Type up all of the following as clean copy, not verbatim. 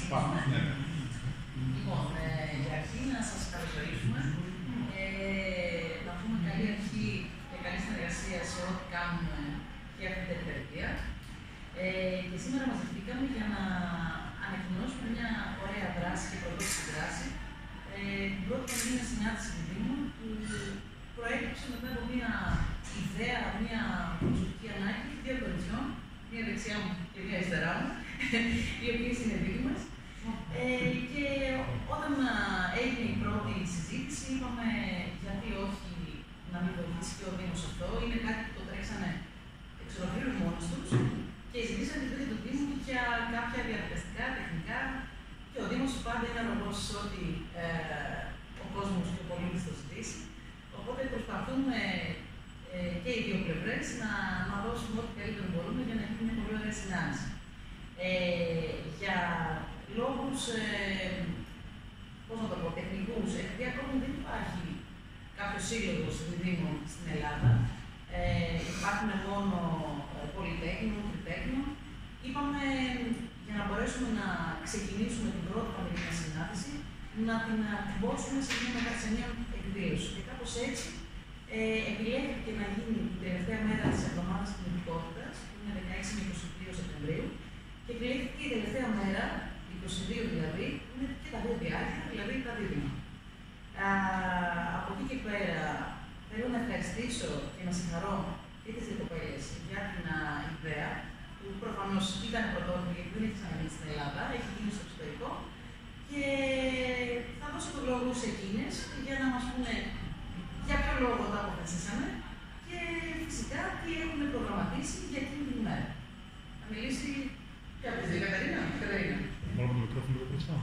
ξεκινήσουμε. Λοιπόν, για αρχή να σας καλωσορίσουμε. Να πούμε καλή αρχή και καλή συνεργασία σε ό,τι κάνουμε και αυτή την περιπέτεια. Και σήμερα μαζευτήκαμε για να ανακοινώσουμε μια ωραία δράση και πρωτότυπη δράση. Την πρώτη είναι συνάντηση του Δήμου που προέκυψε μετά από μια ιδέα, μια προσωπική ανάγκη δύο κοριτσιών, μία δεξιά μου και μία αριστερά μου, οι οποίες είναι δίπλα μας. Και όταν έγινε η πρώτη συζήτηση, είπαμε γιατί όχι να μην βοηθήσει και ο Δήμος αυτό. Είναι κάτι που το τρέξανε εξ ολοκλήρου μόνος τους και ζητήσαν τη βοήθεια του Δήμου για κάποια διαδικαστικά, τεχνικά. Και ο Δήμος πάντα είναι αρρωγός σε ό,τι ο κόσμος και ο πολίτης το ζητήσει. Οπότε προσπαθούμε και οι δύο πλευρές να δώσουμε ό,τι καλύτερο μπορούμε για να γίνει μια πολύ ωραία συνάντηση. Για λόγους, πώς να το πω, τεχνικούς, επειδή ακόμα δεν υπάρχει κάποιο σύλλογο δήμων στην Ελλάδα, υπάρχουν μόνο πολυτέχνημα, τριτέχνημα, είπαμε για να μπορέσουμε να ξεκινήσουμε την πρώτη πανελληνία συνάντηση, να την ακουμπώσουμε σε μια εκδήλωση. Και κάπως έτσι επιλέχθηκε να γίνει την τελευταία μέρα της εβδομάδας κινητικότητας, που είναι 16 με 22 Σεπτεμβρίου, και επιλέχθηκε η τελευταία μέρα, 22 δηλαδή, που είναι και τα δύο διάρκεια, δηλαδή τα δίδυμα. Από εκεί και πέρα, θέλω να ευχαριστήσω και να συγχαρώ και τις δύο κοπέλες για την ιδέα, που προφανώς ήταν πρωτότυπη, γιατί δεν έχει ξαναγίνει στην Ελλάδα, έχει γίνει στο εξωτερικό. Και θα δώσω τον λόγο σε εκείνες για να μας πούνε για ποιο λόγο τα αποφασίσαμε και φυσικά τι έχουμε προγραμματίσει για εκείνη την ημέρα. Θα μιλήσει ποια από τις δύο, Κατερίνα. Μόνο το μικρόφωνο το κλειστό.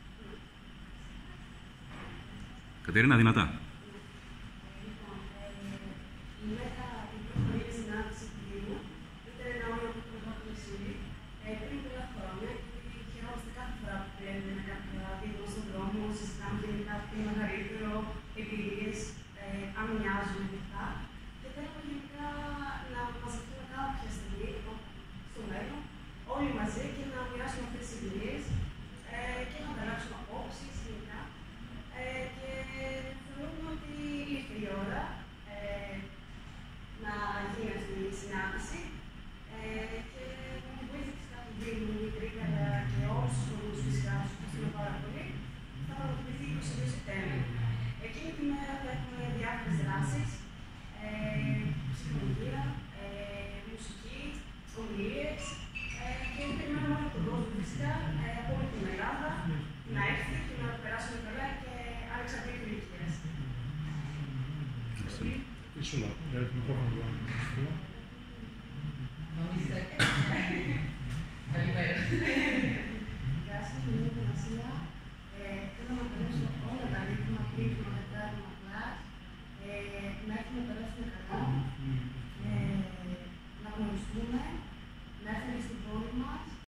Κατερίνα, δυνατά. Λοιπόν, η ΜΕΚΑ, η πρώτη συνάντηση του Δήμου, ήταν ένα όνομα που προγραμματίζουμε σήμερα πριν πολλά χρόνια. Χαιρόμαστε κάθε φορά που βλέπουμε ένα κάποιο Δήμο στον δρόμο, συζητάμε γενικά τι είναι μεγαλύτερο, εμπειρίες, αν μοιάζουν κλπ. Και θέλουμε γενικά να μαζευτούμε κάποια στιγμή στο μέλλον, όλοι μαζί και να μοιράσουμε αυτές τις εμπειρίες και να ανταλλάξουμε απόψεις γενικά. Και θεωρούμε ότι ήρθε η ώρα να γίνει αυτή η συνάντηση και με τη βοήθεια φυσικά του Δήμου, Νικρίτερα και όλους τους φορείς φυσικά, τους ευχαριστούμε πάρα πολύ, θα πραγματοποιηθεί 22 Σεπτέμβρη. Εκείνη τη μέρα θα έχουμε διάφορες δράσεις, ψυχολογία, μουσική, ομιλίες και περιμένουμε όλο τον κόσμο φυσικά από όλη την Ελλάδα να έρθει και να περάσουμε καλά και ανεξαρτήτως ηλικίας. Ήσουλα, για το μικρόφωνο του Άννη. Νομίζετε. Καλημέρα. Γεια σας, είμαι η Πανασία. Θέλω να περάσω όλα τα ρύθμα, ρύθμα, μετά, να έχουμε περάσει καλά.